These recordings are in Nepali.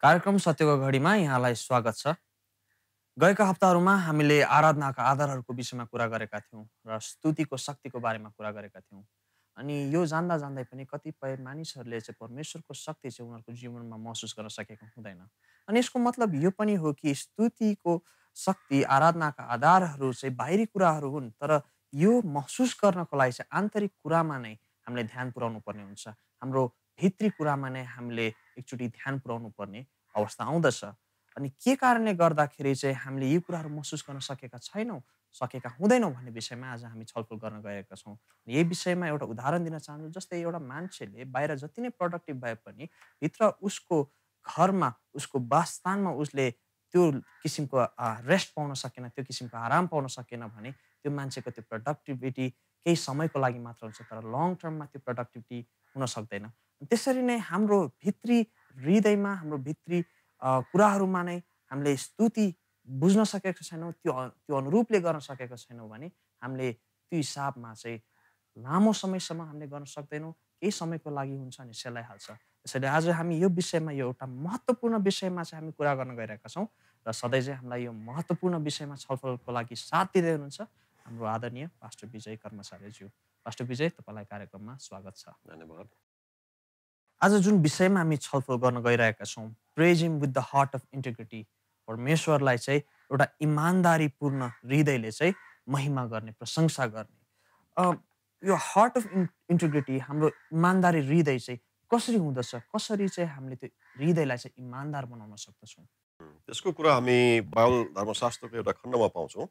कार्यक्रम सत्यको घडीमा यहाँलाई स्वागत छ। गएका हप्ताहरूमा हामीले आराधनाका आधारहरूको विषयमा कुरा गरेका थियौँ र स्तुतिको शक्तिको बारेमा कुरा गरेका थियौँ। अनि यो जान्दा जान्दै पनि कतिपय मानिसहरूले चाहिँ परमेश्वरको शक्ति चाहिँ उनीहरूको जीवनमा महसुस गर्न सकेको हुँदैन। अनि यसको मतलब यो पनि हो कि स्तुतिको शक्ति, आराधनाका आधारहरू चाहिँ बाहिरी कुराहरू हुन्, तर यो महसुस गर्नको लागि चाहिँ आन्तरिक कुरामा नै हामीले ध्यान पुर्याउनु पर्ने हुन्छ। हाम्रो भित्री कुरामा नै हामीले एकचोटि ध्यान पुर्याउनु पर्ने अवस्था आउँदछ। अनि के कारणले गर्दाखेरि चाहिँ हामीले यी कुराहरू महसुस गर्न सकेका छैनौँ, सकेका हुँदैनौँ भन्ने विषयमा आज हामी छलफल गर्न गएका छौँ। यही विषयमा एउटा उदाहरण दिन चाहन्छु। जस्तै एउटा मान्छेले बाहिर जति नै प्रोडक्टिभ भए पनि भित्र उसको घरमा, उसको वासस्थानमा उसले त्यो किसिमको रेस्ट पाउन सकेन, त्यो किसिमको आराम पाउन सकेन भने त्यो मान्छेको त्यो प्रोडक्टिभिटी केही समयको लागि मात्र हुन्छ, तर लङ टर्ममा त्यो प्रोडक्टिभिटी हुन सक्दैन। त्यसरी नै हाम्रो भित्री हृदयमा, हाम्रो भित्री कुराहरूमा नै हामीले स्तुति बुझ्न सकेको छैनौँ, त्यो अनुरूपले गर्न सकेको छैनौँ भने हामीले त्यो हिसाबमा चाहिँ लामो समयसम्म हामीले गर्न सक्दैनौँ। केही समयको लागि हुन्छ अनि सेलाइहाल्छ। त्यसैले आज हामी यो विषयमा, यो एउटा महत्त्वपूर्ण विषयमा चाहिँ हामी कुरा गर्न गइरहेका छौँ र सधैँ चाहिँ हामीलाई यो महत्त्वपूर्ण विषयमा छलफलको लागि साथ दिँदै हुनुहुन्छ हाम्रो आदरणीय पास्टर विजय कर्मचार्यज्यू। पास्टर विजय, तपाईँलाई कार्यक्रममा स्वागत छ। धन्यवाद। आज जुन विषयमा हामी छलफल गर्न गइरहेका छौँ, praise him with the heart of integrity, परमेश्वरलाई चाहिँ एउटा इमान्दारीपूर्ण हृदयले चाहिँ महिमा गर्ने, प्रशंसा गर्ने। यो हार्ट अफ इन्टिग्रिटी, हाम्रो इमान्दारी हृदय चाहिँ कसरी हुँदछ, कसरी चाहिँ हामीले त्यो हृदयलाई चाहिँ इमान्दार बनाउन सक्दछौँ? त्यसको कुरा हामी बाइबल धर्मशास्त्रको एउटा खण्डमा पाउँछौँ,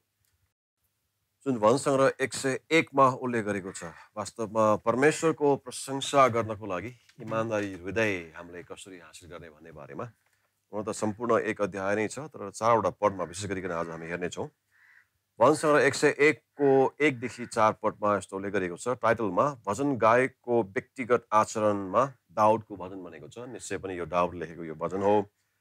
जुन भजन सङ्ग्रह 101 उल्लेख गरेको छ। वास्तवमा परमेश्वरको प्रशंसा गर्नको लागि इमान्दारी हृदय हामीले कसरी हासिल गर्ने भन्ने बारेमा हुन त सम्पूर्ण एक अध्याय नै छ, तर 4वटा पदमा विशेष गरिकन आज हामी हेर्नेछौँ। भजन सङ्ग्रह 101 को 1 देखि 4 पदमा यस्तो उल्लेख गरेको छ। टाइटलमा भजन गायकको व्यक्तिगत आचरणमा दाउदको भजन भनेको छ। निश्चय पनि यो दाउद लेखेको यो भजन हो।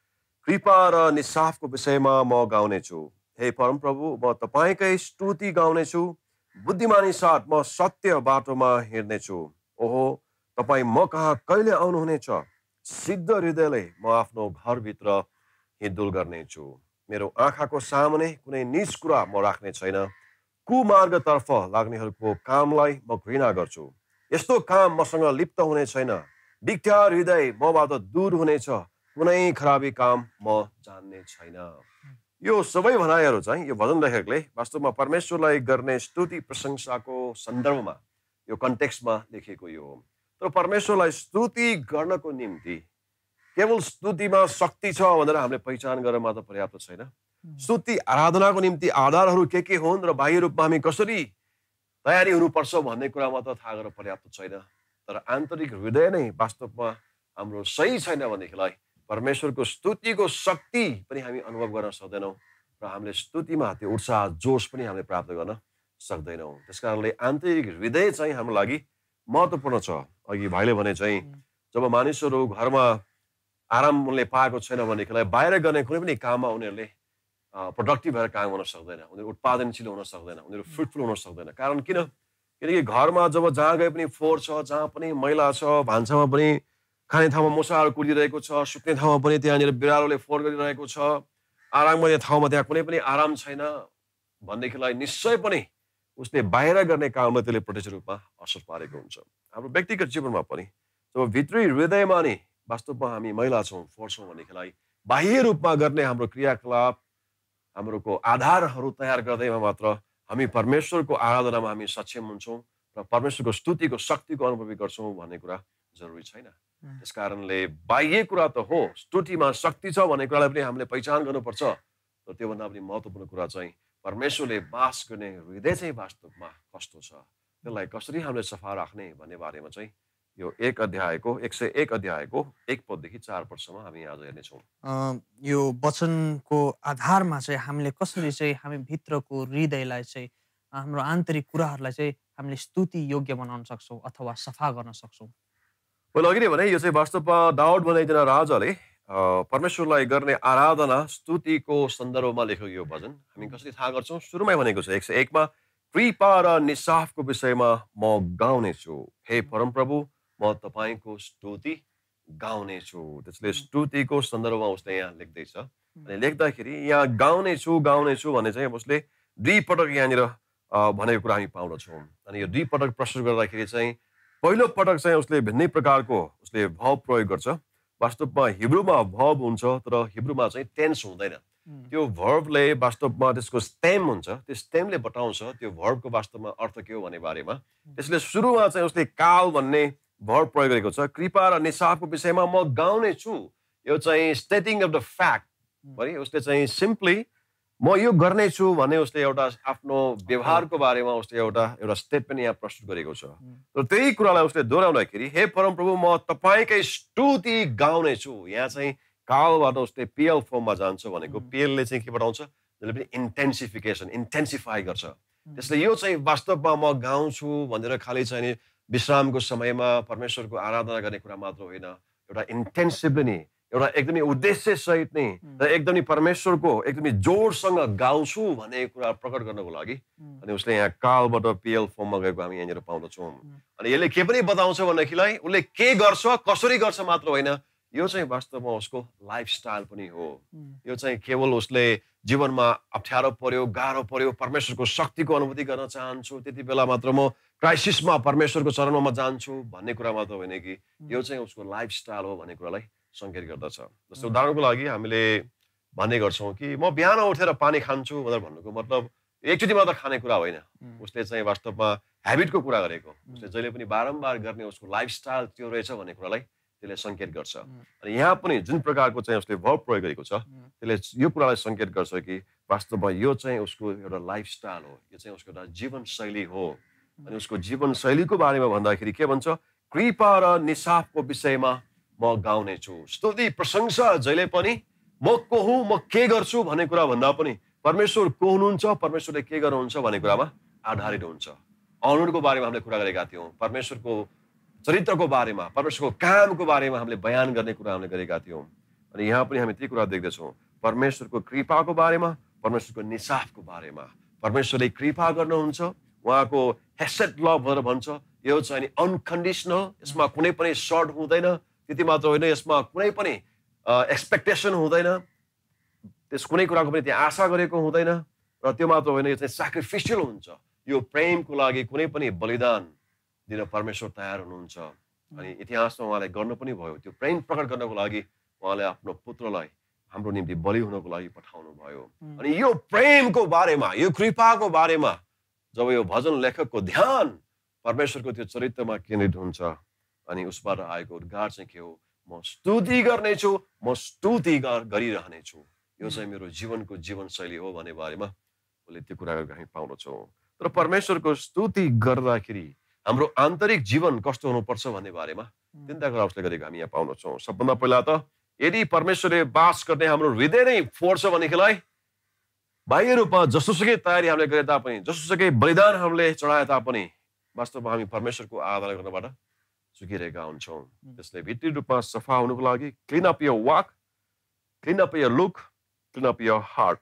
कृपा र निस्साफको विषयमा म गाउनेछु। हे परमप्रभु, म तपाईँकै स्तुति गाउनेछु। बुद्धिमानी साथ म सत्य बाटोमा हिँड्नेछु। ओहो, तपाईँ म कहाँ कहिले आउनुहुनेछ? सिद्ध हृदयले म आफ्नो घरभित्र हिँडडुल गर्नेछु। मेरो आँखाको सामुने कुनै नीच कुरा म राख्ने छैन। कुमार्गतर्फ लाग्नेहरूको कामलाई म घृणा गर्छु। यस्तो काम मसँग लिप्त हुने छैन। मिथ्या हृदय मबाट दूर हुनेछ। कुनै खराबी काम म जान्ने छैन। यो सबै भनाइहरू चाहिँ यो भजन लेखकले वास्तवमा परमेश्वरलाई गर्ने स्तुति प्रशंसाको सन्दर्भमा, यो कन्टेक्स्टमा लेखेको यो हो। तर परमेश्वरलाई स्तुति गर्नको निम्ति केवल स्तुतिमा शक्ति छ भनेर हामीले पहिचान गरेर मात्र पर्याप्त छैन। स्तुति आराधनाको निम्ति आधारहरू के हुन् र बाह्य रूपमा हामी कसरी तयारी हुनुपर्छ भन्ने कुरा मात्र थाहा गरेर पर्याप्त छैन। तर आन्तरिक हृदय नै वास्तवमा हाम्रो सही छैन भनेदेखिलाई परमेश्वरको स्तुतिको शक्ति पनि हामी अनुभव गर्न सक्दैनौँ र हामीले स्तुतिमा त्यो उत्साह, जोस पनि हामीले प्राप्त गर्न सक्दैनौँ। त्यस कारणले आन्तरिक हृदय चाहिँ हाम्रो लागि महत्त्वपूर्ण छ। अघि भाइले भने चाहिँ जब मानिसहरू घरमा आराम उनले पाएको छैन भनेदेखिलाई बाहिर गर्ने कुनै पनि काममा उनीहरूले प्रोडक्टिभ भएर काम गर्न सक्दैन, उनीहरू उत्पादनशील हुन सक्दैन, उनीहरू फ्रुटफुल हुन सक्दैन। कारण किनकि घरमा जब जहाँ गए पनि फोहोर छ, जहाँ पनि मैला छ, भान्सामा पनि खाने ठाउँमा मुसाहरू कुदिरहेको छ, सुत्ने ठाउँमा पनि त्यहाँनिर बिरालोले फोहोर गरिरहेको छ, आराम गर्ने ठाउँमा त्यहाँ कुनै पनि आराम छैन भनेदेखिलाई निश्चय पनि उसले बाहिर गर्ने काममा त्यसले प्रत्यक्ष रूपमा असर पारेको हुन्छ। हाम्रो व्यक्तिगत जीवनमा पनि जब भित्री हृदयमा नि वास्तवमा हामी मैला छौँ, फोहोर छौँ भनेदेखिलाई बाह्य रूपमा गर्ने हाम्रो क्रियाकलाप, हाम्रोको आधारहरू तयार गर्दैमा मात्र हामी परमेश्वरको आराधनामा हामी सक्षम हुन्छौँ र परमेश्वरको स्तुतिको शक्तिको अनुभवी गर्छौँ भन्ने कुरा जरुरी छैन। त्यस कारणले बाह्य कुरा त हो, स्तुतिमा शक्ति छ भन्ने कुरालाई पनि हामीले पहिचान गर्नुपर्छ। तर त्योभन्दा पनि महत्त्वपूर्ण कुरा चाहिँ परमेश्वरले बास गर्ने हृदय चाहिँ वास्तवमा कस्तो छ, त्यसलाई कसरी हामीले सफा राख्ने भन्ने बारेमा चाहिँ यो 101 अध्यायको 1 पददेखि 4 पदसम्म हामी आज हेर्नेछौँ। यो वचनको आधारमा चाहिँ हामीले कसरी चाहिँ हामी भित्रको हृदयलाई चाहिँ, हाम्रो आन्तरिक कुराहरूलाई चाहिँ हामीले स्तुति योग्य बनाउन सक्छौँ अथवा सफा गर्न सक्छौँ? मैले अघि नै भने यो चाहिँ वास्तवमा दाउद भन्ने एकजना राजाले परमेश्वरलाई गर्ने आराधना स्तुतिको सन्दर्भमा लेखेको यो भजन हामी कसरी थाहा गर्छौँ? सुरुमै भनेको छ 101 मा, कृपा र निस्साफको विषयमा म गाउनेछु। हे परमप्रभु, म तपाईँको स्तुति गाउनेछु। त्यसले स्तुतिको सन्दर्भमा उसले यहाँ लेख्दैछ। अनि लेख्दाखेरि यहाँ गाउनेछु भने चाहिँ उसले 2 पटक यहाँनिर भनेको कुरा हामी पाउँदछौँ। अनि यो 2 पटक प्रस्तुत गर्दाखेरि चाहिँ पहिलो पटक चाहिँ उसले भिन्नै प्रकारको उसले भर्ब प्रयोग गर्छ। वास्तवमा हिब्रूमा भर्ब हुन्छ, तर हिब्रूमा चाहिँ टेन्स हुँदैन। त्यो भर्बले वास्तवमा त्यसको स्टेम हुन्छ, त्यो स्टेमले बताउँछ त्यो भर्बको वास्तवमा अर्थ के हो भन्ने बारेमा। त्यसले सुरुमा चाहिँ उसले काल भन्ने भर्ब प्रयोग गरेको छ। कृपा र निसाफको विषयमा म गाउने छु, यो चाहिँ स्टेटिङ अफ द फ्याक्ट है। उसले चाहिँ सिम्पली म यो गर्नेछु भने उसले एउटा आफ्नो व्यवहारको बारेमा उसले एउटा स्टेटमेन्ट यहाँ प्रस्तुत गरेको छ। र त्यही कुरालाई उसले दोहोऱ्याउँदाखेरि हे परमप्रभु म तपाईँकै स्तुति गाउनेछु। यहाँ चाहिँ कालबाट उसले पिएल फर्ममा जान्छ भनेको पिएलले चाहिँ के बताउँछ, जसले पनि इन्टेन्सिफाई गर्छ। त्यसले यो चाहिँ वास्तवमा म गाउँछु भनेर खालि चाहिँ विश्रामको समयमा परमेश्वरको आराधना गर्ने कुरा मात्र होइन, एउटा इन्टेन्सिभली नै, एउटा एकदमै उद्देश्य सहित नै र एकदमै परमेश्वरको एकदमै जोडसँग गाउँछु भन्ने कुरा प्रकट गर्नको लागि अनि उसले यहाँ कालबाट पिएल फर्ममा गएको हामी यहाँनिर पाउँदछौँ। अनि यसले के पनि बताउँछ भन्दाखेरि उसले के गर्छ, कसरी गर्छ मात्र होइन, यो चाहिँ वास्तवमा उसको लाइफस्टाइल पनि हो। यो चाहिँ केवल उसले जीवनमा अप्ठ्यारो पर्यो, गाह्रो पर्यो, परमेश्वरको शक्तिको अनुभूति गर्न चाहन्छु, त्यति बेला मात्र म क्राइसिसमा परमेश्वरको चरणमा म जान्छु भन्ने कुरा मात्र होइन कि यो चाहिँ उसको लाइफस्टाइल हो भन्ने कुरालाई सङ्केत गर्दछ। जस्तो उदाहरणको लागि हामीले भन्ने गर्छौँ कि म बिहान उठेर पानी खान्छु भनेर भन्नुको मतलब एकचोटि मात्र खाने कुरा होइन। उसले चाहिँ वास्तवमा ह्याबिटको कुरा गरेको, उसले जहिले पनि बारम्बार गर्ने उसको लाइफस्टाइल त्यो रहेछ भन्ने कुरालाई त्यसले सङ्केत गर्छ। अनि यहाँ पनि जुन प्रकारको चाहिँ उसले भर्ब प्रयोग गरेको छ त्यसले यो कुरालाई सङ्केत गर्छ कि वास्तवमा यो चाहिँ उसको एउटा लाइफस्टाइल हो, यो चाहिँ उसको एउटा जीवनशैली हो। अनि उसको जीवनशैलीको बारेमा भन्दाखेरि के भन्छ, कृपा र निसाफको विषयमा म गाउने छु। स्तुति प्रशंसा जहिले पनि म को हुँ, म के गर्छु भन्ने कुरा भन्दा पनि परमेश्वर को हुनुहुन्छ, परमेश्वरले के गर्नुहुन्छ भन्ने कुरामा आधारित हुन्छ। अनुहारको बारेमा हामीले कुरा गरेका थियौँ, परमेश्वरको चरित्रको बारेमा, परमेश्वरको कामको बारेमा हामीले बयान गर्ने कुरा हामीले गरेका थियौँ। अनि यहाँ पनि हामी त्यही कुरा देख्दछौँ, परमेश्वरको कृपाको बारेमा, परमेश्वरको निसाफको बारेमा। परमेश्वरले कृपा गर्नुहुन्छ, उहाँको हेसेट लभ भनेर भन्छ, यो चाहिँ नि अनकन्डिसनल, यसमा कुनै पनि सर्ट हुँदैन। त्यति मात्र होइन, यसमा कुनै पनि एक्सपेक्टेसन हुँदैन, त्यस कुनै कुराको पनि त्यहाँ आशा गरेको हुँदैन। र त्यो मात्र होइन, यो चाहिँ स्याक्रिफिसियल हुन्छ। यो प्रेमको लागि कुनै पनि बलिदान दिन परमेश्वर तयार हुनुहुन्छ। अनि इतिहासमा उहाँले गर्नु पनि भयो, त्यो प्रेम प्रकट गर्नको लागि उहाँले आफ्नो पुत्रलाई हाम्रो निम्ति बलि हुनको लागि पठाउनु भयो। अनि यो प्रेमको बारेमा, यो कृपाको बारेमा जब यो भजन लेखकको ध्यान परमेश्वरको त्यो चरित्रमा केन्द्रित हुन्छ अनि उसबाट आएको उद्गार चाहिँ के हो, म स्तुति गर्नेछु, म स्तुति गरिरहनेछु, यो चाहिँ मेरो जीवनको जीवनशैली हो भन्ने बारेमा उसले त्यो कुरा गरेको हामी पाउँदछौँ। तर परमेश्वरको स्तुति गर्दाखेरि हाम्रो आन्तरिक जीवन कस्तो हुनुपर्छ भन्ने बारेमा चिन्ता कुरा उसले गरेको हामी यहाँ पाउँदछौँ। सबभन्दा पहिला त यदि परमेश्वरले वास गर्ने हाम्रो हृदय नै फोहोर छ भनेदेखिलाई बाह्य रूपमा जसोसुकै तयारी हामीले गरे तापनि, जसोसुकै बलिदान हामीले चढाए तापनि वास्तवमा हामी परमेश्वरको आराधना गर्नबाट चुकिरहेका हुन्छौँ। त्यसले भित्री रूपमा सफा हुनुको लागि clean up your walk, clean up your look, clean up your heart,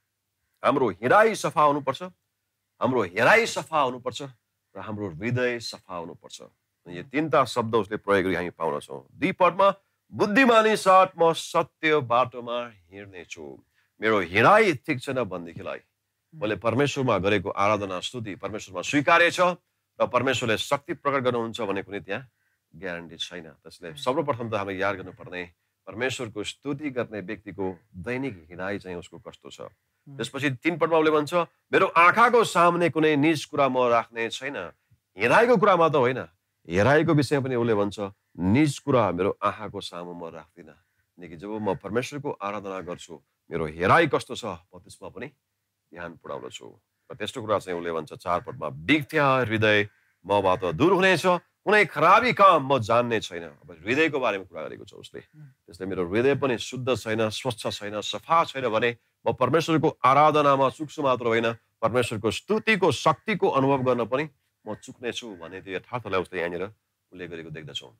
हाम्रो हृदय सफा हुनुपर्छ, हाम्रो हेराइ सफा हुनुपर्छ र हाम्रो हृदय सफा हुनुपर्छ। यो तीनटा शब्द उसले प्रयोग गरी हामी पाउँदछौँ। 2 पदमा बुद्धिमानी साथ म सत्य बाटोमा हिँड्नेछु, मेरो हृदय ठिक छैन भनेदेखिलाई मैले परमेश्वरमा गरेको आराधना स्तुति परमेश्वरमा स्वीकार्य छ र परमेश्वरले शक्ति प्रकट गर्नुहुन्छ भन्ने कुनै त्यहाँ ग्यारेन्टी छैन। त्यसले सर्वप्रथम त हामीले याद गर्नुपर्ने परमेश्वरको स्तुति गर्ने व्यक्तिको दैनिक हृदय चाहिँ उसको कस्तो छ। त्यसपछि 3 पदमा उसले भन्छ मेरो आँखाको सामने कुनै निज कुरा म राख्ने छैन। हृदयको कुरा मात्र होइन, हृदयको विषय पनि उसले भन्छ निज कुरा मेरो आँखाको सामु म राख्दिनँ। किनकि जब म परमेश्वरको आराधना गर्छु मेरो हृदय कस्तो छ म त्यसमा पनि ध्यान पुर्याउँदछु। र त्यस्तो कुरा चाहिँ उसले भन्छ 4 पदमा विद्या हृदय मबाट दूर हुनेछ, कुनै खराबी काम म जान्ने छैन। अब हृदयको बारेमा कुरा गरेको छ उसले। त्यसले मेरो हृदय पनि शुद्ध छैन, स्वच्छ छैन, सफा छैन भने म परमेश्वरको आराधनामा चुक्छु मात्र होइन, परमेश्वरको स्तुतिको शक्तिको अनुभव गर्न पनि म चुक्नेछु भन्ने त्यो यथार्थलाई उसले यहाँनिर उल्लेख गरेको देख्दछौँ।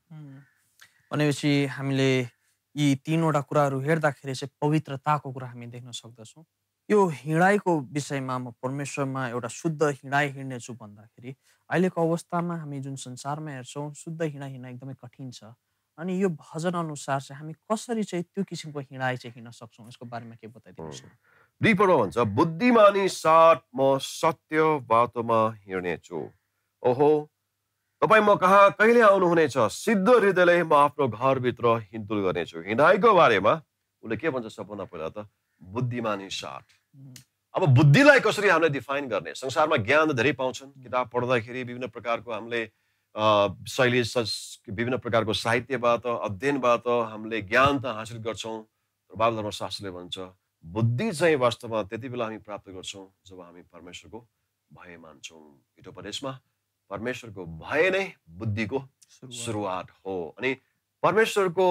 भनेपछि हामीले यी 3वटा कुराहरू हेर्दाखेरि चाहिँ पवित्रताको कुरा हामी देख्न सक्दछौँ। यो हिँडाइको विषयमा म परमेश्वरमा एउटा शुद्ध हिँडाइ हिँड्नेछु भन्दाखेरि अहिलेको अवस्थामा हामी जुन संसारमा हेर्छौँ शुद्ध हिँडाइ हिँड्न एकदमै कठिन छ। अनि यो भजन अनुसार चाहिँ हामी कसरी चाहिँ त्यो किसिमको हिँडाइ चाहिँ हिँड्न सक्छौँ यसको बारेमा के बताइदिनुहोस् न? 2 पदमा भन्छ, बुद्धिमानी साथ म सत्य बाटोमा हिँड्नेछु। ओहो, तपाईँ म कहाँ कहिले आउनुहुनेछ? सिद्ध हृदयले म आफ्नो घरभित्र हिँडडुल गर्नेछु। हिँडाइको बारेमा उसले के भन्छ? सबभन्दा पहिला त बुद्धिमानी साथ। अब बुद्धिलाई कसरी हामीले डिफाइन गर्ने? संसारमा ज्ञान त धेरै पाउँछन्। किताब पढ्दाखेरि विभिन्न प्रकारको हामीले शैली विभिन्न प्रकारको साहित्यबाट अध्ययनबाट हामीले ज्ञान त हासिल गर्छौँ। बाइबल धर्मशास्त्रले भन्छ बुद्धि चाहिँ वास्तवमा त्यति बेला हामी प्राप्त गर्छौँ जब हामी परमेश्वरको भय मान्छौँ। हितोपदेशमा परमेश्वरको भय नै बुद्धिको सुरुवात हो। अनि परमेश्वरको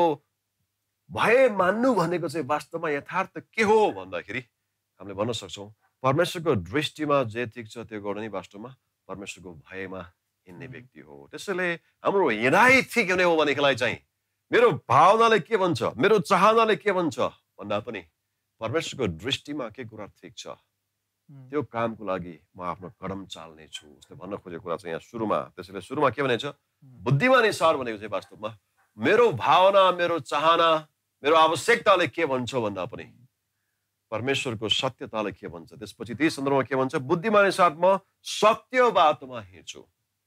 भय मान्नु भनेको चाहिँ वास्तवमा यथार्थ के हो भन्दाखेरि हामीले भन्न सक्छौँ परमेश्वरको दृष्टिमा जे ठिक छ त्यो गर्नु नै वास्तवमा परमेश्वरको भयमा हिँड्ने व्यक्ति हो। त्यसैले हाम्रो हिँडाइ ठिक हुने हो भनेदेखिलाई चाहिँ मेरो भावनाले के भन्छ, मेरो चाहनाले के भन्छ भन्दा पनि परमेश्वरको दृष्टिमा के कुरा ठिक छ त्यो कामको लागि म आफ्नो कदम चाल्ने छु। उसले भन्न खोजेको कुरा चाहिँ यहाँ सुरुमा, त्यसैले सुरुमा के भनेछ? बुद्धिमानी सार भनेको चाहिँ वास्तवमा मेरो भावना, मेरो चाहना, मेरो आवश्यकताले के भन्छ भन्दा पनि परमेश्वरको सत्यताले के भन्छ। त्यसपछि त्यही सन्दर्भमा के भन्छ? बुद्धिमानी साथ म सत्य बाटोमा हिँड्छु।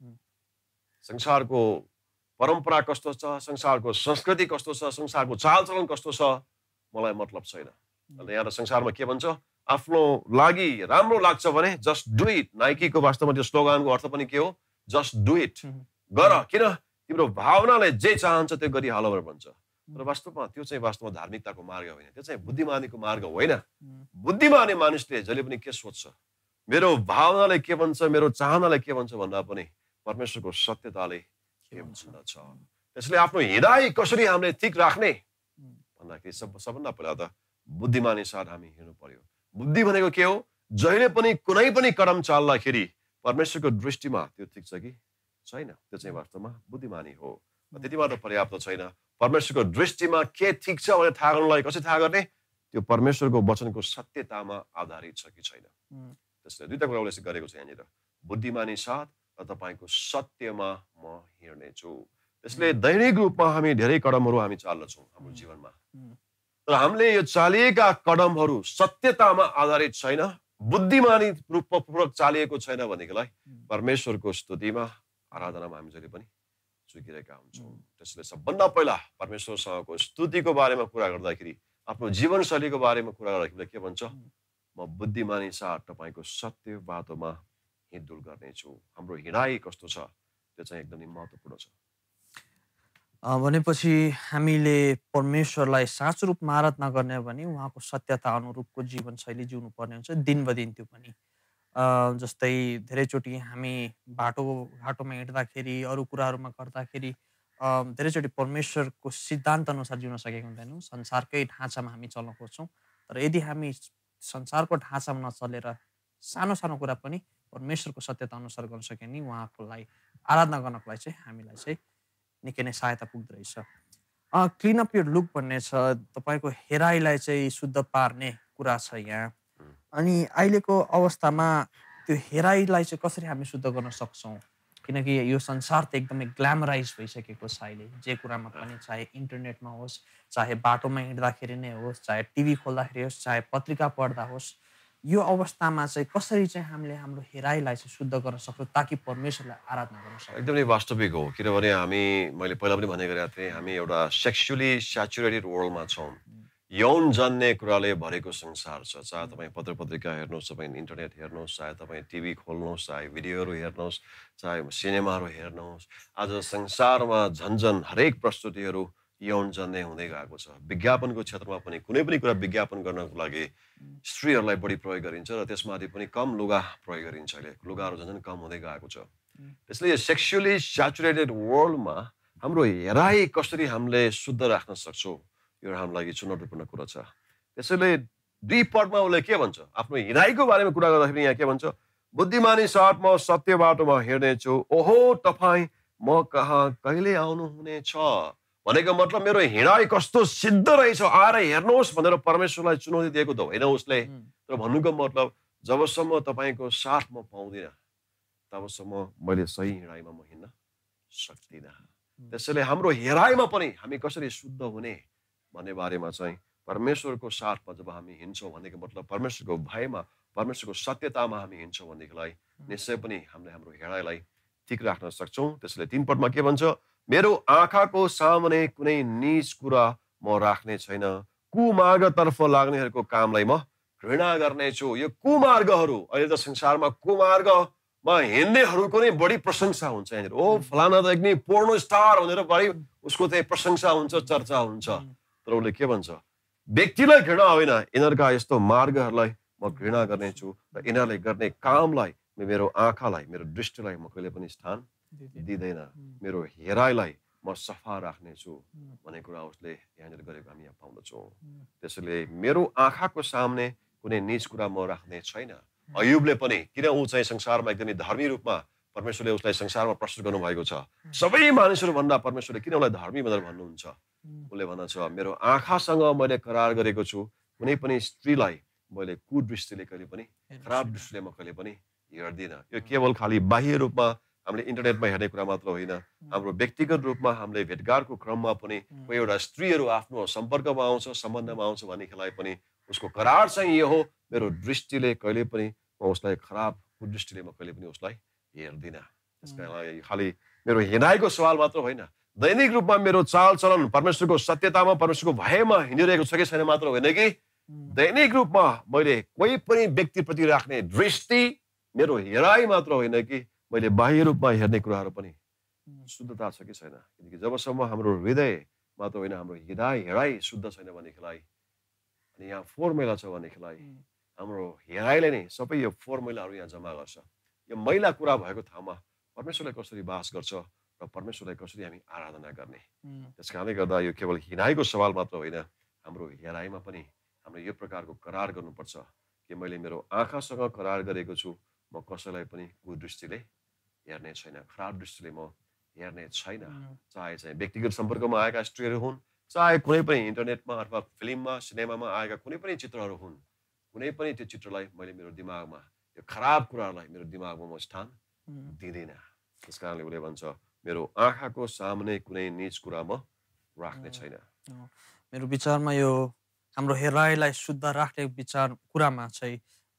संसारको परम्परा कस्तो छ, संसारको संस्कृति कस्तो छ, संसारको चालचलन कस्तो छ, मलाई मतलब छैन। यहाँ संसारमा के भन्छ? आफ्नो लागि राम्रो लाग्छ भने जस्ट डु इट। नाइकीको वास्तवमा त्यो स्लोगानको अर्थ पनि के हो? Just do it. गर, किन तिम्रो भावनाले जे चाहन्छ त्यो गरिहाल भनेर भन्छ। तर वास्तवमा त्यो चाहिँ वास्तवमा धार्मिकताको मार्ग होइन, त्यो चाहिँ बुद्धिमानीको मार्ग होइन। बुद्धिमानी मानिसले जहिले पनि के सोच्छ? मेरो भावनाले के भन्छ, मेरो चाहनाले के भन्छ भन्दा पनि परमेश्वरको सत्यताले के भन्दछ। त्यसले आफ्नो हिँडाइ कसरी हामीले ठिक राख्ने भन्दाखेरि सबभन्दा पहिला त बुद्धिमानी साथ हामी हिँड्नु पर्यो। बुद्धि भनेको के हो? जहिले पनि कुनै पनि कदम चाल्दाखेरि परमेश्वरको दृष्टिमा त्यो ठिक छ कि छैन, त्यो चाहिँ वास्तवमा बुद्धिमानी हो। त्यति मात्र पर्याप्त छैन। परमेश्वरको दृष्टिमा के ठिक छ भनेर थाहा गर्नलाई कसरी थाहा गर्ने? त्यो परमेश्वरको वचनको सत्यतामा आधारित छ कि छैन। त्यसले दुईटा कुरा उसले गरेको छ यहाँनिर, बुद्धिमानी साथ र तपाईँको सत्यमा म हिँड्नेछु। त्यसले दैनिक रूपमा हामी धेरै कदमहरू हामी चाल्दछौँ हाम्रो जीवनमा, तर हामीले यो चालिएका कदमहरू सत्यतामा आधारित छैन, बुद्धिमानी रूपपूर्वक चालिएको छैन भनेदेखिलाई परमेश्वरको स्तुतिमा, आराधनामा हामी जहिले पनि चुकिरहेका हुन्छौँ। त्यसले सबभन्दा पहिला परमेश्वरसँगको स्तुतिको बारेमा कुरा गर्दाखेरि, आफ्नो जीवनशैलीको बारेमा कुरा गर्दाखेरि के भन्छ? म बुद्धिमानी साथ तपाईँको सत्य बाटोमा हिँडडुल गर्नेछु। हाम्रो हिँडाइ कस्तो छ त्यो चाहिँ एकदमै महत्त्वपूर्ण छ। भनेपछि हामीले परमेश्वरलाई साँचो रूपमा आराधना गर्ने हो भने उहाँको सत्यता अनुरूपको जीवनशैली जिउनु पर्ने हुन्छ दिन बदिन। त्यो पनि जस्तै धेरैचोटि हामी घाटोमा हिँड्दाखेरि, अरू कुराहरूमा गर्दाखेरि धेरैचोटि परमेश्वरको सिद्धान्त अनुसार जिउन सकेको हुँदैनौँ। संसारकै ढाँचामा हामी चल्न खोज्छौँ। तर यदि हामी संसारको ढाँचामा नचलेर सानो सानो कुरा पनि परमेश्वरको सत्यता अनुसार गर्न सक्यो भने उहाँकोलाई आराधना गर्नको लागि चाहिँ हामीलाई चाहिँ निकै नै सहायता पुग्दो रहेछ। क्लिन अप योर लुक भन्ने छ, तपाईँको हेराइलाई चाहिँ शुद्ध पार्ने कुरा छ यहाँ। अनि अहिलेको अवस्थामा त्यो हेराइलाई चाहिँ कसरी हामी शुद्ध गर्न सक्छौँ? किनकि यो संसार त एकदमै ग्ल्यामराइज भइसकेको छ अहिले। जे कुरामा पनि, चाहे इन्टरनेटमा होस्, चाहे बाटोमा हिँड्दाखेरि नै होस्, चाहे टिभी खोल्दाखेरि होस्, चाहे पत्रिका पढ्दा होस्, यो अवस्थामा चाहिँ कसरी चाहिँ हामीले हाम्रो हेराइलाई चाहिँ शुद्ध गर्न सक्छौँ ताकि परमेश्वरलाई आराधना गर्न सक्छौँ? एकदमै वास्तविक हो। किनभने मैले पहिला पनि भन्ने गरेको थिएँ, हामी एउटा सेक्सुअली स्याचुरेटेड वर्ल्डमा छौँ। यौन जन्ने कुराले भरेको संसार छ। चाहे तपाईँ पत्रिका हेर्नुहोस्, तपाईँ इन्टरनेट हेर्नुहोस्, चाहे तपाईँ टिभी खोल्नुहोस्, चाहे भिडियोहरू हेर्नुहोस्, चाहे सिनेमाहरू हेर्नुहोस्, आज संसारमा झन्झन हरेक प्रस्तुतिहरू यौन जन्ने हुँदै गएको छ। विज्ञापनको क्षेत्रमा पनि कुनै पनि कुरा विज्ञापन गर्नको लागि स्त्रीहरूलाई बढी प्रयोग गरिन्छ र त्यसमाथि पनि कम लुगा प्रयोग गरिन्छ। अहिले लुगाहरू झन् कम हुँदै गएको छ। त्यसले यो सेक्सुअली स्याचुरेटेड वर्ल्डमा हाम्रो हेराइ कसरी हामीले शुद्ध राख्न सक्छौँ यो हाम्रो लागि चुनौतीपूर्ण कुरा छ। त्यसैले 2 पदमा उसले के भन्छ? आफ्नो हिँडाइको बारेमा कुरा गर्दाखेरि यहाँ के भन्छ? बुद्धिमानी साथ म सत्य बाटोमा हिँड्नेछु। ओहो, तपाईँ म कहाँ कहिले आउनुहुनेछ भनेको मतलब मेरो हिँडाइ कस्तो सिद्ध रहेछ, आएर हेर्नुहोस् भनेर परमेश्वरलाई चुनौती दिएको त होइन उसले। तर भन्नुको मतलब जबसम्म तपाईँको साथ म पाउँदिनँ तबसम्म मैले सही हिँडाइमा म हिँड्न सक्दिनँ। त्यसैले हाम्रो हेराइमा पनि हामी कसरी शुद्ध हुने भन्ने बारेमा चाहिँ परमेश्वरको साथमा जब हामी हिँड्छौँ भनेको मतलब परमेश्वरको भयमा परमेश्वरको सत्यतामा हामी हिँड्छौँ भनेदेखिलाई निश्चय पनि हामीले हाम्रो हेराइलाई ठिक राख्न सक्छौँ। त्यसैले 3 पदमा के भन्छ, मेरो आँखाको सामुन्ने कुनै नीच कुरा म राख्ने छैन, कुमार्गतर्फ लाग्नेहरूको कामलाई म घृणा गर्नेछु। यो कुमार्गहरू, अहिले त संसारमा कुमार्गमा हिँड्नेहरूको नै बढी प्रशंसा हुन्छ यहाँनिर। ओ फलाना त एकदमै पोर्नो स्टार भनेर बढी उसको चाहिँ प्रशंसा हुन्छ, चर्चा हुन्छ। तर उसले के भन्छ, व्यक्तिलाई घृणा होइन, यिनीहरूका यस्तो मार्गहरूलाई म घृणा गर्नेछु र यिनीहरूले गर्ने कामलाई, मेरो आँखालाई, मेरो दृष्टिलाई म कहिले पनि स्थान दिँदैन, मेरो हेराइलाई म सफा राख्नेछु भन्ने कुरा उसले यहाँनिर गरेको हामी यहाँ पाउँदछौँ। त्यसैले मेरो आँखाको सामने कुनै नीच कुरा म राख्ने छैन। अयुबले पनि, किन ऊ चाहिँ संसारमा एकदमै धर्मी रूपमा परमेश्वरले उसलाई संसारमा प्रस्तुत गर्नुभएको छ, सबै मानिसहरू भन्दा परमेश्वरले किन उसलाई धर्मी भनेर भन्नुहुन्छ, उसले भन्दछ मेरो आँखासँग मैले करार गरेको छु, कुनै पनि स्त्रीलाई मैले कुदृष्टिले कहिले पनि, खराब दृष्टिले म कहिले पनि हेर्दिनँ। यो केवल खालि बाह्य रूपमा हामीले इन्टरनेटमा हेर्ने कुरा मात्र होइन, हाम्रो व्यक्तिगत रूपमा हामीले भेटघाटको क्रममा पनि कोही एउटा स्त्रीहरू आफ्नो सम्पर्कमा आउँछ, सम्बन्धमा आउँछ भनेदेखिलाई पनि उसको करार चाहिँ यो हो, मेरो दृष्टिले कहिले पनि म उसलाई खराब कुदृष्टिले म कहिले पनि उसलाई हेर्दिनँ। त्यसका लागि खालि मेरो हेराइको सवाल मात्र होइन, दैनिक रूपमा मेरो चालचलन परमेश्वरको सत्यतामा, परमेश्वरको भयमा हिँडिरहेको छ कि छैन मात्र होइन कि दैनिक रूपमा मैले कोही पनि व्यक्तिप्रति राख्ने दृष्टि, मेरो हेराइ मात्र होइन कि मैले बाह्य रूपमा हेर्ने कुराहरू पनि शुद्धता छ कि छैन। किनकि जबसम्म हाम्रो हृदय मात्र होइन, हाम्रो हेराइ शुद्ध छैन भनेदेखिलाई, अनि यहाँ फोहोर मैला छ भनेदेखिलाई हाम्रो हेराइले नै सबै यो फोहोर मैलाहरू यहाँ जम्मा गर्छ। यो मैला कुरा भएको ठाउँमा परमेश्वरलाई कसरी वास गर्छ र परमेश्वरलाई कसरी हामी आराधना गर्ने। त्यस कारणले गर्दा यो केवल हेराइको सवाल मात्र होइन, हाम्रो हेराइमा पनि हाम्रो यो प्रकारको करार गर्नुपर्छ कि मैले मेरो आँखासँग करार गरेको छु, म कसैलाई पनि कुदृष्टिले हेर्ने छैन, खराब दृष्टिले म हेर्ने छैन। चाहे चाहिँ व्यक्तिगत सम्पर्कमा आएका स्त्रीहरू हुन्, चाहे कुनै पनि इन्टरनेटमा अथवा फिल्ममा, सिनेमामा आएका कुनै पनि चित्रहरू हुन्, कुनै पनि त्यो चित्रलाई मैले मेरो दिमागमा, यो खराब कुराहरूलाई मेरो दिमागमा म स्थान दिँदिनँ। त्यस कारणले उसले भन्छ मेरो आँखाको सामने कुनै नीच कुरा म राख्ने छैन। मेरो विचारमा यो हाम्रो हेराइलाई शुद्ध राख्ने कुरामा चाहिँ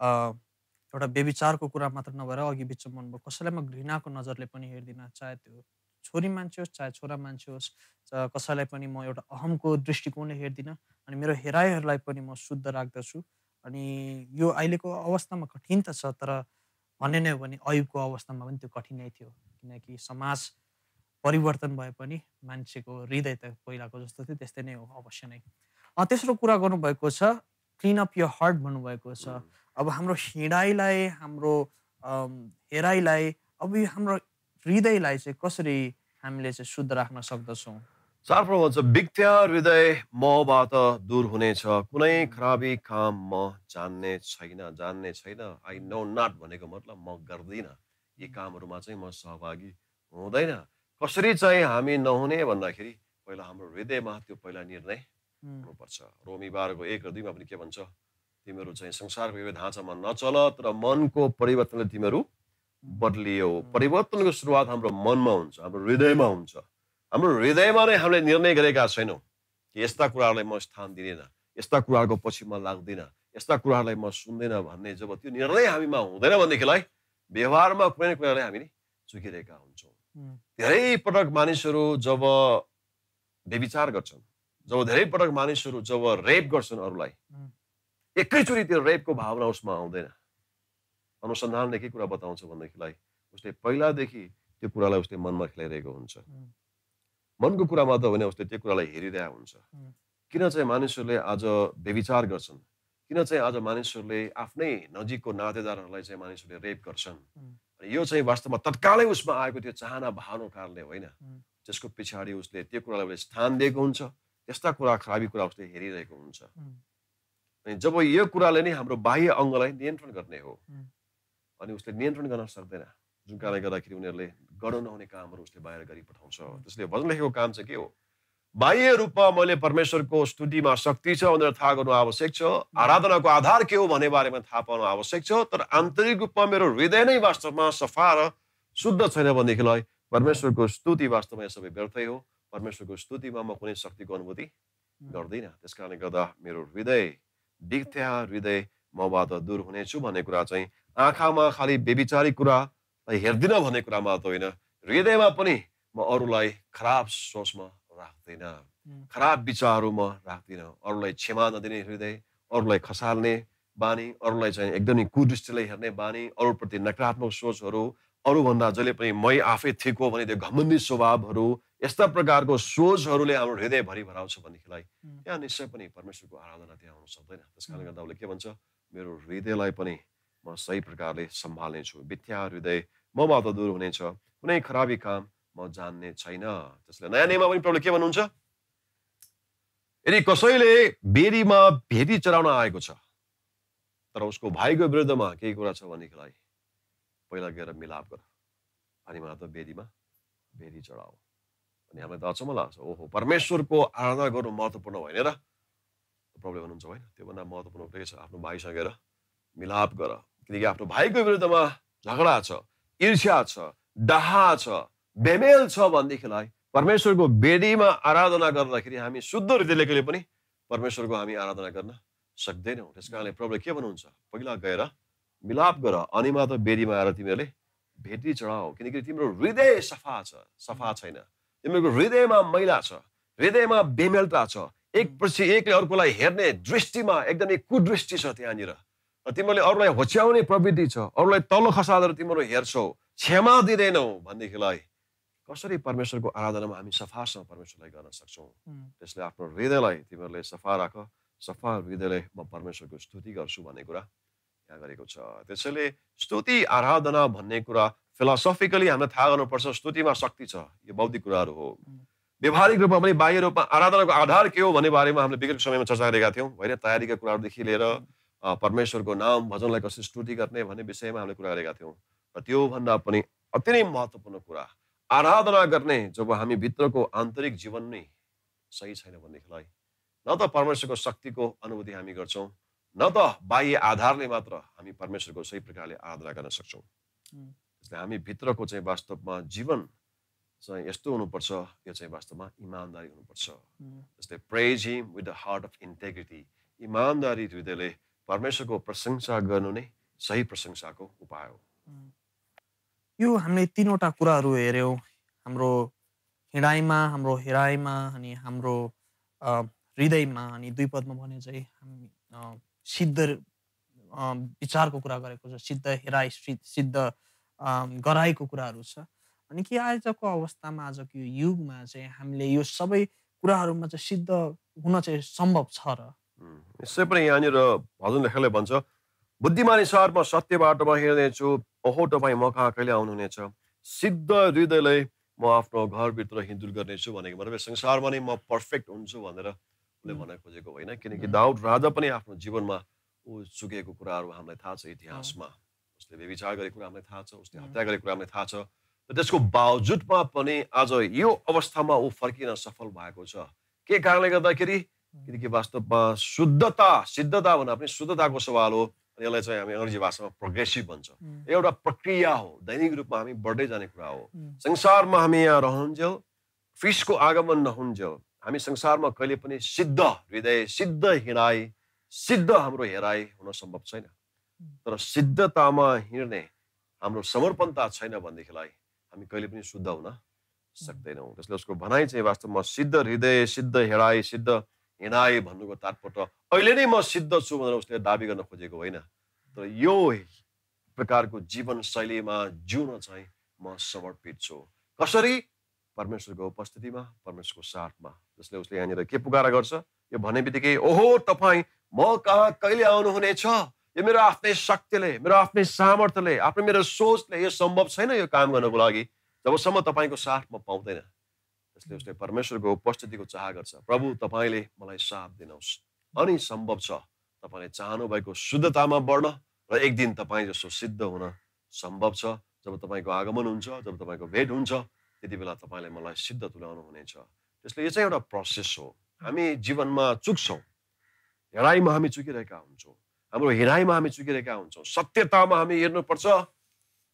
एउटा व्यभिचारको कुरा मात्र नभएर अघि बिचमा भन्नुभयो, कसैलाई म घृणाको नजरले पनि हेर्दिनँ, चाहे त्यो छोरी मान्छे होस् चाहे छोरा मान्छे होस्, कसैलाई पनि म एउटा अहमको दृष्टिकोणले हेर्दिनँ अनि मेरो हेराइहरूलाई पनि म शुद्ध राख्दछु। अनि यो अहिलेको अवस्थामा कठिन त छ, तर भन्ने नै हो भने अयुबको अवस्थामा पनि त्यो कठिनै थियो, किनकि समाज परिवर्तन भए पनि मान्छेको हृदय त पहिलाको जस्तो थियो त्यस्तै नै हो अवश्य नै। तेस्रो कुरा गर्नुभएको छ क्लिन अप योर हार्ट भन्नुभएको छ। अब हाम्रो हिँडाइलाई, हाम्रो हेराइलाई, अब यो हाम्रो हृदयलाई चाहिँ कसरी हामीले चाहिँ शुद्ध राख्न सक्दछौँ? 4 भन्छ विद्या हृदय मबाट दूर हुनेछ, कुनै खराबी काम म जान्ने छैन। आई नो नट भनेको मतलब म गर्दिनँ, यी कामहरूमा चाहिँ म सहभागी हुँदैन। कसरी चाहिँ हामी नहुने भन्दाखेरि पहिला हाम्रो हृदयमा त्यो पहिला निर्णय हुनुपर्छ। रोमी 12को 1 र 2 मा पनि के भन्छ, तिमीहरू चाहिँ संसारको यो ढाँचामा नचल तर मनको परिवर्तनले तिमीहरू बदलियो। परिवर्तनको सुरुवात हाम्रो मनमा हुन्छ, हाम्रो हृदयमा हुन्छ। हाम्रो हृदयमा नै हामीले निर्णय गरेका छैनौँ कि यस्ता कुराहरूलाई म स्थान दिँदिनँ, यस्ता कुराहरूको पछि म लाग्दिनँ, यस्ता कुराहरूलाई म सुन्दिनँ भन्ने जब त्यो निर्णय हामीमा हुँदैन भनेदेखिलाई व्यवहारमा कुनै न कुरालाई हामीले चुकिरहेका हुन्छौँ। धेरै पटक मानिसहरू जब व्यभिचार गर्छन्, जब धेरै पटक मानिसहरू जब रेप गर्छन् अरूलाई, एकैचोटि त्यो रेपको भावना उसमा आउँदैन। अनुसन्धानले के कुरा बताउँछ भन्देखिलाई उसले पहिलादेखि त्यो कुरालाई उसले मनमा खेलाइरहेको हुन्छ। मनको कुरा मात्र होइन, उसले त्यो कुरालाई हेरिरहेको हुन्छ। किन चाहिँ मानिसहरूले आज व्यभिचार गर्छन्, किन चाहिँ आज मानिसहरूले आफ्नै नजिकको नातेदारहरूलाई चाहिँ मानिसहरूले रेप गर्छन्, यो चाहिँ वास्तवमा तत्कालै उसमा आएको त्यो चाहना भावनाको कारणले होइन, त्यसको पछाडि उसले त्यो कुरालाई उसले स्थान दिएको हुन्छ, त्यस्ता कुरा, खराबी कुरा उसले हेरिरहेको हुन्छ। अनि जब यो कुराले नै हाम्रो बाह्य अङ्गलाई नियन्त्रण गर्ने हो अनि उसले नियन्त्रण गर्न सक्दैन, जुन कारणले गर्दाखेरि उनीहरूले गर्न नहुने कामहरू उसले बाहिर गरी पठाउँछ। त्यसले भजन लेखेको काम चाहिँ के हो, बाह्य रूपमा मैले परमेश्वरको स्तुतिमा शक्ति छ भनेर थाहा गर्नु आवश्यक छ, आराधनाको आधार के हो भन्ने बारेमा थाहा पाउनु आवश्यक छ, तर आन्तरिक रूपमा मेरो हृदय नै वास्तवमा सफा र शुद्ध छैन भनेदेखिलाई परमेश्वरको स्तुति वास्तवमा यो सबै व्यर्थै हो। परमेश्वरको स्तुतिमा म कुनै शक्तिको अनुभूति गर्दिनँ। त्यस कारणले गर्दा मेरो हृदय डिग्थ्या हृदय मबाट दूर हुनेछु भन्ने कुरा चाहिँ आँखामा खालि व्यभिचारी कुरालाई हेर्दिनँ भन्ने कुरा मात्र होइन, हृदयमा पनि म अरूलाई खराब सोचमा राख्दिनँ, खराब विचारहरू म राख्दिनँ। अरूलाई क्षमा नदिने हृदय, अरूलाई खसाल्ने बानी, अरूलाई चाहिँ एकदमै कुदृष्टिले हेर्ने बानी, अरूप्रति नकारात्मक सोचहरू, अरूभन्दा जहिले पनि मै आफै ठिक हो भने त्यो घमण्डी स्वभावहरू, यस्ता प्रकारको सोचहरूले हाम्रो हृदयभरि भराउँछ भनेदेखिलाई त्यहाँ निश्चय पनि परमेश्वरको आराधना त्यहाँ हुन सक्दैन। त्यस कारणले गर्दा उसले के भन्छ, मेरो हृदयलाई पनि म सही प्रकारले सम्हाल्नेछु, मिथ्या हृदय मबाट दूर हुनेछ, कुनै खराबी काम म जान्ने छैन। त्यसले नयाँ नियममा पनि प्रभुले के भन्नुहुन्छ, यदि कसैले बेरीमा भेटी चढाउन आएको छ तर उसको भाइको विरुद्धमा केही कुरा छ भनेदेखिलाई पहिला गएर मिलाप गर, अनि मात्र बेरीमा भेटी चढाओ। अनि हामीलाई त अचम्म लाग्छ, ओहो परमेश्वरको आराधना गर्नु महत्त्वपूर्ण होइन र? प्रभुले भन्नुहुन्छ होइन, त्योभन्दा महत्त्वपूर्ण के छ, आफ्नो भाइसँग गएर मिलाप गर। किनकि आफ्नो भाइको विरुद्धमा झगडा छ, ईर्ष्या छ, डाहा छ, बेमेल छ भनेदेखिलाई परमेश्वरको बेदीमा आराधना गर्दाखेरि हामी शुद्ध हृदयले कहिले पनि परमेश्वरको हामी आराधना गर्न सक्दैनौँ। त्यस कारणले प्रभुले के भन्नुहुन्छ, पहिला गएर मिलाप गर, अनि मात्र बेदीमा आएर तिमीहरूले भेटी चढाओ। किनकि तिम्रो हृदय सफा छ, सफा छैन, तिम्रो हृदयमा मैला छ, हृदयमा बेमेलता छ, एकपछि एकले अर्कोलाई हेर्ने दृष्टिमा एकदमै कुदृष्टि छ त्यहाँनिर, तिमीहरूले अरूलाई होच्याउने प्रवृत्ति छ, अरूलाई तल खसालेर तिमीहरू हेर्छौ, क्षमा दिँदैनौ भनेदेखिलाई कसरी परमेश्वरको आराधनामा हामी सफासँग परमेश्वरलाई गर्न सक्छौँ? त्यसले आफ्नो हृदयलाई तिमीहरूले सफा राख, सफा हृदयले म परमेश्वरको स्तुति गर्छु भन्ने कुरा यहाँ गरेको छ। त्यसैले स्तुति आराधना भन्ने कुरा फिलोसफिकली हामीलाई थाहा गर्नुपर्छ, स्तुतिमा शक्ति छ, यो बौद्धिक कुराहरू हो। व्यवहारिक रूपमा पनि बाह्य रूपमा आराधनाको आधार के हो भन्ने बारेमा हामीले विगतको समयमा चर्चा गरेका थियौँ होइन। तयारीका कुराहरूदेखि लिएर परमेश्वरको नाम भजनलाई कसरी स्तुति गर्ने भन्ने विषयमा हामीले कुरा गरेका थियौँ। र त्योभन्दा पनि अति नै महत्त्वपूर्ण कुरा, आराधना गर्ने जब हामी भित्रको आन्तरिक जीवन नै सही छैन भनेदेखिलाई न त परमेश्वरको शक्तिको अनुभूति हामी गर्छौँ, न त बाह्य आधारले मात्र हामी परमेश्वरको सही प्रकारले आराधना गर्न सक्छौँ। त्यसले हामी भित्रको चाहिँ वास्तवमा जीवन चाहिँ यस्तो हुनुपर्छ, यो चाहिँ वास्तवमा इमानदारी हुनुपर्छ। जस्तै praise him with the heart of integrity, इमानदारी हृदयले परमेश्वरको प्रशंसा गर्नु नै सही प्रशंसाको उपाय हो। यो हामीले तीनवटा कुराहरू हेऱ्यौँ, हाम्रो हिँडाइमा, हाम्रो हेराइमा अनि हाम्रो हृदयमा। अनि दुई पदमा भने चाहिँ हामी सिद्ध विचारको कुरा गरेको छ, सिद्ध हेराइ, सिद्ध गराइको कुराहरू छ। अनि के आजको अवस्थामा, आजको यो युगमा चाहिँ हामीले यो सबै कुराहरूमा चाहिँ सिद्ध हुन चाहिँ सम्भव छ र? यसै पनि यहाँनिर भजन लेखकले भन्छ, बुद्धिमानी सहरमा सत्य बाटोमा हिँड्नेछु, ओहो तपाईँ म कहाँ कहिले आउनुहुनेछ, सिद्ध हृदयले म आफ्नो घरभित्र हिँडुल गर्नेछु भनेको मतलब संसारमा नै म पर्फेक्ट हुन्छु भनेर उसले भन्न खोजेको होइन। किनकि दाउद राजा पनि आफ्नो जीवनमा ऊ चुकेको कुराहरू हामीलाई थाहा छ, इतिहासमा उसले व्यभिचार गरेको कुरा हामीलाई थाहा छ, उसले हत्या गरेको कुरा हामीलाई थाहा छ। र त्यसको बावजुदमा पनि आज यो अवस्थामा ऊ फर्किन सफल भएको छ। के कारणले गर्दाखेरि? किनकि वास्तवमा शुद्धता, सिद्धता भन्दा पनि शुद्धताको सवाल हो। यसलाई चाहिँ हामी अङ्ग्रेजी भाषामा प्रोग्रेसिभ भन्छ। एउटा प्रक्रिया हो, दैनिक रूपमा हामी बढ्दै जाने कुरा हो। संसारमा हामी यहाँ रहन्जेल, ख्रीष्टको आगमन नहुन्जेल हामी संसारमा कहिले पनि सिद्ध हृदय, सिद्ध हिँडाइ, सिद्ध हाम्रो हेराइ हुन सम्भव छैन। तर सिद्धतामा हिँड्ने हाम्रो समर्पणता छैन भनेदेखिलाई हामी कहिले पनि शुद्ध हुन सक्दैनौँ। त्यसले उसको भनाइ चाहिँ वास्तवमा सिद्ध हृदय, सिद्ध हेराइ, सिद्ध हिँडाइ भन्नुको तात्पर्य अहिले नै म सिद्ध छु भनेर उसले दाबी गर्न खोजेको होइन, तर यो प्रकारको जीवन शैलीमा जिउन चाहिँ म समर्पित छु। कसरी? परमेश्वरको उपस्थितिमा, परमेश्वरको साथमा। जसले उसले यहाँनिर के पुकारा गर्छ, यो भन्ने बित्तिकै ओहो तपाईँ म कहाँ कहिले आउनुहुनेछ, यो मेरो आफ्नै शक्तिले, मेरो आफ्नै सामर्थ्यले, आफ्नो मेरो सोचले यो सम्भव छैन यो काम गर्नको लागि, जबसम्म तपाईँको साथ म पाउँदैन। त्यसले उसले परमेश्वरको उपस्थितिको चाह गर्छ। प्रभु तपाईँले मलाई साथ दिनुहोस्, अनि सम्भव छ तपाईँले चाहनु भएको शुद्धतामा बढ्न र एक दिन तपाईँ जस्तो सिद्ध हुन सम्भव छ। जब तपाईँको आगमन हुन्छ, जब तपाईँको भेट हुन्छ, त्यति बेला तपाईँले मलाई सिद्ध तुल्याउनु हुनेछ। त्यसले यो चाहिँ एउटा प्रोसेस हो। हामी जीवनमा चुक्छौँ, हेराइमा हामी चुकिरहेका हुन्छौँ, हाम्रो हिँडाइमा हामी चुकिरहेका हुन्छौँ, सत्यतामा हामी हेर्नुपर्छ,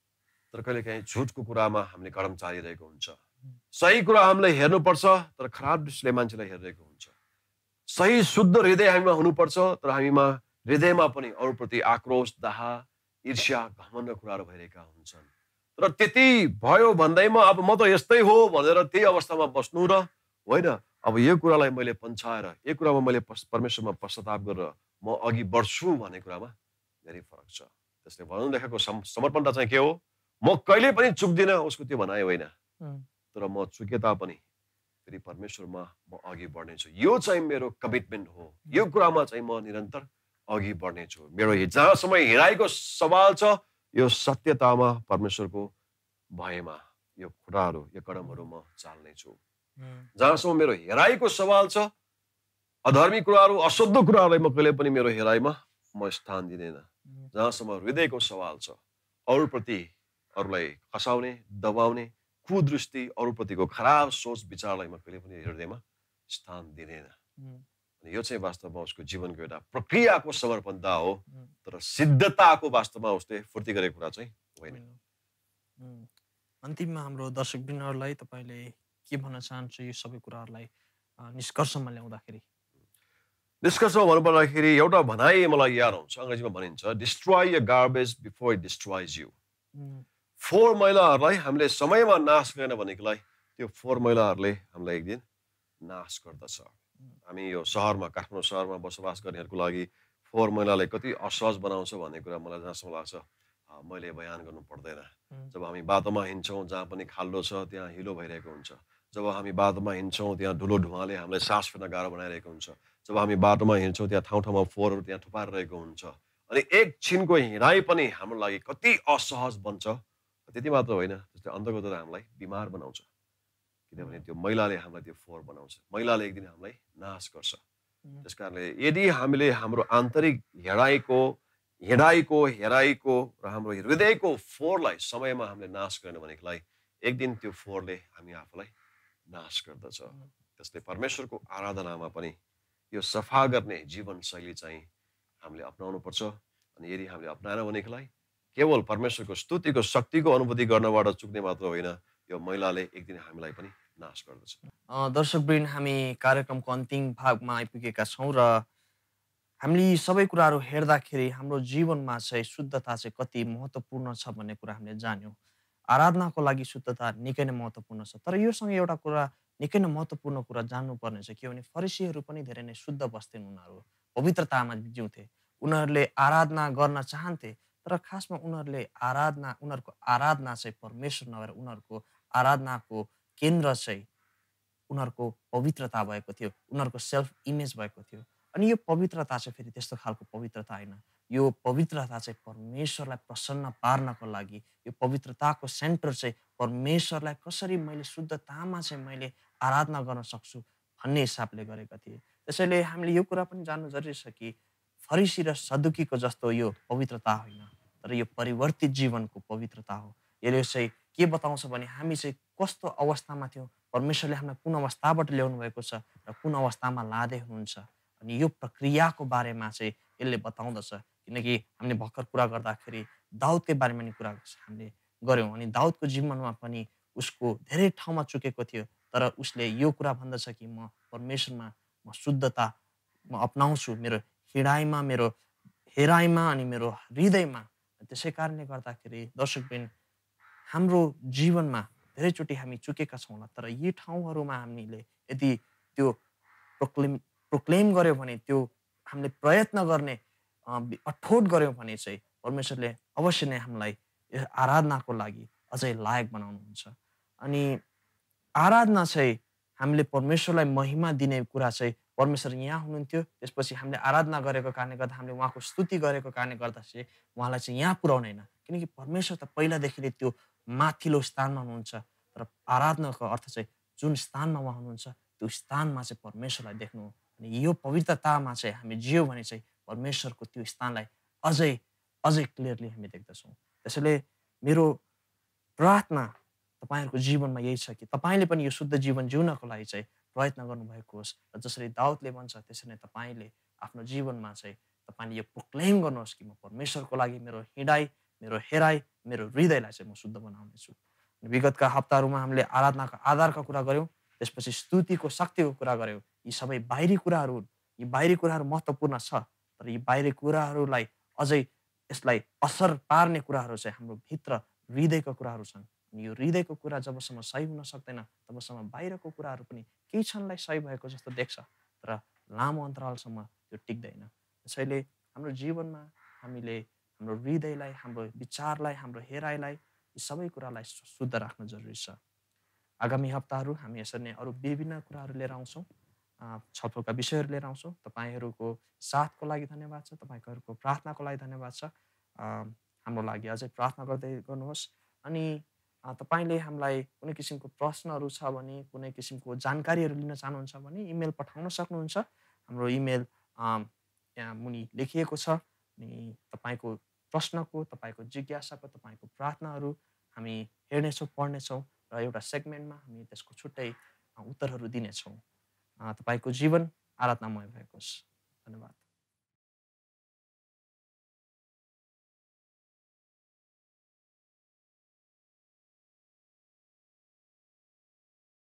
तर कहिलेकाहीँ झुटको कुरामा हामीले कदम चालिरहेको हुन्छ। सही कुरा हामीले हेर्नुपर्छ तर खराब दृष्टिले मान्छेलाई हेरिरहेको हुन्छ। सही शुद्ध हृदय हामीमा हुनुपर्छ तर हामीमा हृदयमा पनि अरूप्रति आक्रोश, दाह, ईर्ष्या, घमण्ड कुराहरू भइरहेका हुन्छन्। तर त्यति भयो भन्दैमा अब म त यस्तै हो भनेर त्यही अवस्थामा बस्नु र होइन अब यो कुरालाई मैले पन्छाएर यो कुरामा मैले परमेश्वरमा पश्चाताप गरेर म अघि बढ्छु भन्ने कुरामा धेरै फरक छ। त्यसले भन्नु लेखेको समर्पणता चाहिँ के हो? म कहिले पनि चुक्दिनँ उसको त्यो भनाइ होइन, तर म चुके तापनि फेरि परमेश्वरमा म अघि बढ्नेछु। यो चाहिँ मेरो कमिटमेन्ट हो। यो कुरामा चाहिँ म निरन्तर अघि बढ्नेछु। मेरो जहाँसम्म हिँडाइको सवाल छ यो सत्यतामा परमेश्वरको भयमा यो कुराहरू यो कदमहरू म चाल्नेछु। जहाँसम्म मेरो हेराइको सवाल छ अधर्मी कुराहरू अशुद्ध कुराहरूलाई म कहिले पनि मेरो हेराइमा म स्थान दिँदैन। जहाँसम्म हृदयको सवाल छ अरूप्रति अरूलाई खसाउने, दबाउने, कुदृष्टि, अरूप्रतिको खराब सोच विचारलाई म कहिले पनि हृदयमा स्थान दिँदैन। यो चाहिँ वास्तवमा उसको जीवनको एउटा प्रक्रियाको समर्पणता हो, तर सिद्धताको वास्तवमा उसले फुर्ती गरेको कुरा चाहिँ होइन। अन्तिममा हाम्रो दर्शकवृन्दहरूलाई तपाईँले के भन्न चाहन्छ यो सबै कुराहरूलाई निष्कर्षमा ल्याउँदाखेरि? निष्कर्षमा भन्नुपर्दाखेरि एउटा भनाइ मलाई याद आउँछ, अङ्ग्रेजीमा भनिन्छ destroy your garbage before it destroys you. फोहोर मैलाहरूलाई हामीले समयमा नाश गरेन भनेकोलाई त्यो फोहोर मैलाहरूले हामीलाई एक दिन नाश गर्दछ। हामी यो सहरमा काठमाडौँ सहरमा बसोबास गर्नेहरूको लागि फोहोर मैलाले कति असहज बनाउँछ भन्ने कुरा मलाई जहाँसम्म लाग्छ मैले बयान गर्नु पर्दैन। जब हामी बाटोमा हिँड्छौँ जहाँ पनि खाल्डो छ त्यहाँ हिलो भइरहेको हुन्छ। जब हामी बाटोमा हिँड्छौँ त्यहाँ धुलो धुवाँले हामीलाई सास फेर्न गाह्रो बनाइरहेको हुन्छ। जब हामी बाटोमा हिँड्छौँ त्यहाँ ठाउँ ठाउँमा फोहोरहरू त्यहाँ थुपारिरहेको हुन्छ। अनि एकछिनको हिँडाइ पनि हाम्रो लागि कति असहज बन्छ। त्यति मात्र होइन, त्यसले अन्तर्गत हामीलाई बिमार बनाउँछ, किनभने त्यो मैलाले हामीलाई त्यो फोहोर बनाउँछ। मैलाले एक दिन हामीलाई नाश गर्छ। त्यस कारणले यदि हामीले हाम्रो आन्तरिक हिँडाइको हेराइको र हाम्रो हृदयको फोहोरलाई समयमा हामीले नाश गरेन भनेदेखिलाई एक दिन त्यो फोहोरले हामी आफूलाई नाश गर्दछ। त्यसले परमेश्वरको आराधनामा पनि यो सफा गर्ने जीवनशैली चाहिँ हामीले अपनाउनु पर्छ। अनि यदि हामीले अपनाएन भनेदेखिलाई केवल परमेश्वरको स्तुतिको शक्तिको अनुभूति गर्नबाट चुक्ने मात्र होइन, यो मैलाले एक दिन हामीलाई पनि नाश गर्दछ। दर्शकवृन्द, हामी कार्यक्रमको अन्तिम भागमा आइपुगेका छौँ र हामीले यी सबै कुराहरू हेर्दाखेरि हाम्रो जीवनमा चाहिँ शुद्धता चाहिँ कति महत्त्वपूर्ण छ भन्ने कुरा हामीले जान्यौँ। आराधनाको लागि शुद्धता निकै नै महत्त्वपूर्ण छ। तर योसँग एउटा कुरा निकै नै महत्त्वपूर्ण कुरा जान्नुपर्ने चाहिँ के भने फरिसीहरू पनि धेरै नै शुद्ध बस्थेन। उनीहरू पवित्रतामा जिउँथे। उनीहरूले आराधना गर्न चाहन्थे, तर खासमा उनीहरूको आराधना चाहिँ परमेश्वर नभएर उनीहरूको आराधनाको केन्द्र चाहिँ उनीहरूको पवित्रता भएको थियो, उनीहरूको सेल्फ इमेज भएको थियो। अनि यो पवित्रता चाहिँ फेरि त्यस्तो खालको पवित्रता होइन। यो पवित्रता चाहिँ परमेश्वरलाई प्रसन्न पार्नको लागि, यो पवित्रताको सेन्टर चाहिँ परमेश्वरलाई कसरी मैले शुद्धतामा चाहिँ मैले आराधना गर्न सक्छु भन्ने हिसाबले गरेका थिए। त्यसैले हामीले यो कुरा पनि जान्नु जरुरी छ कि फरिसी र सदुकीको जस्तो यो पवित्रता होइन, तर यो परिवर्तित जीवनको पवित्रता हो। यसले चाहिँ के बताउँछ भने हामी चाहिँ कस्तो अवस्थामा थियौँ, परमेश्वरले हामीलाई कुन अवस्थाबाट ल्याउनु भएको छ र कुन अवस्थामा लाँदै हुनुहुन्छ। अनि यो प्रक्रियाको बारेमा चाहिँ यसले बताउँदछ। किनकि हामीले भर्खर कुरा गर्दाखेरि दाउदकै बारेमा नि कुरा हामीले गऱ्यौँ। अनि दाउदको जीवनमा पनि उसको धेरै ठाउँमा चुकेको थियो, तर उसले यो कुरा भन्दछ कि म परमेश्वरमा म शुद्धता म अपनाउँछु मेरो हिँडाइमा, मेरो हेराइमा अनि मेरो हृदयमा। त्यसै कारणले गर्दाखेरि दर्शकवृन्द, हाम्रो जीवनमा धेरैचोटि हामी चुकेका छौँ होला, तर यी ठाउँहरूमा हामीले यदि त्यो प्रोक्लेम गऱ्यौँ भने, त्यो हामीले प्रयत्न गर्ने अठोट गऱ्यौँ भने चाहिँ परमेश्वरले अवश्य नै हामीलाई आराधनाको लागि अझै लायक बनाउनुहुन्छ। अनि आराधना चाहिँ हामीले परमेश्वरलाई महिमा दिने कुरा चाहिँ परमेश्वर यहाँ हुनुहुन्थ्यो, त्यसपछि हामीले आराधना गरेको कारणले गर्दा हामीले उहाँको स्तुति गरेको कारणले गर्दा चाहिँ उहाँलाई चाहिँ यहाँ पुर्याउने होइन। किनकि परमेश्वर त पहिलादेखि नै त्यो माथिल्लो स्थानमा हुनुहुन्छ, तर आराधनाको अर्थ चाहिँ जुन स्थानमा उहाँ हुनुहुन्छ त्यो स्थानमा चाहिँ परमेश्वरलाई देख्नु हो। अनि यो पवित्रतामा चाहिँ हामी जियौँ भने चाहिँ परमेश्वरको त्यो स्थानलाई अझै अझै क्लियरली हामी देख्दछौँ। त्यसैले मेरो प्रार्थना तपाईँहरूको जीवनमा यही छ कि तपाईँले पनि यो शुद्ध जीवन जिउनको लागि चाहिँ प्रयत्न गर्नुभएको होस् र जसरी दाउदले भन्छ त्यसरी नै तपाईँले आफ्नो जीवनमा चाहिँ तपाईँले यो प्रोक्लेम गर्नुहोस् कि म परमेश्वरको लागि मेरो हिँडाइ, मेरो हेराइ मेरो हृदयलाई चाहिँ म शुद्ध बनाउनेछु। विगतका हप्ताहरूमा हामीले आराधनाको आधारका कुरा गऱ्यौँ, त्यसपछि स्तुतिको शक्तिको कुरा गऱ्यौँ। यी सबै बाहिरी कुराहरू हुन्। यी बाहिरी कुराहरू महत्त्वपूर्ण छ, तर यी बाहिरी कुराहरूलाई अझै यसलाई असर पार्ने कुराहरू चाहिँ हाम्रो भित्र हृदयका कुराहरू छन्। अनि यो हृदयको कुरा जबसम्म सही हुन सक्दैन, तबसम्म बाहिरको कुराहरू पनि केही क्षणलाई सही भएको जस्तो देख्छ, तर लामो अन्तरालसम्म त्यो टिक्दैन। त्यसैले हाम्रो जीवनमा हामीले हाम्रो हृदयलाई, हाम्रो विचारलाई, हाम्रो हेराइलाई, यी सबै कुरालाई शुद्ध राख्न जरुरी छ। आगामी हप्ताहरू हामी यसरी नै अरू विभिन्न कुराहरू लिएर आउँछौँ, छलफलका विषयहरू लिएर आउँछौँ। तपाईँहरूको साथको लागि धन्यवाद छ, तपाईँहरूको प्रार्थनाको लागि धन्यवाद छ। हाम्रो लागि अझै प्रार्थना गर्दै गर्नुहोस्। अनि तपाईँले हामीलाई कुनै किसिमको प्रश्नहरू छ भने, कुनै किसिमको जानकारीहरू लिन चाहनुहुन्छ भने इमेल पठाउन सक्नुहुन्छ। हाम्रो इमेल यहाँ मुनि लेखिएको छ। अनि तपाईँको प्रश्नको, तपाईँको जिज्ञासाको, तपाईँको प्रार्थनाहरू हामी हेर्नेछौँ, पढ्नेछौँ र एउटा सेगमेन्टमा हामी त्यसको छुट्टै उत्तरहरू दिनेछौँ। तपाईँको जीवन आराधनामय भएको होस्। धन्यवाद।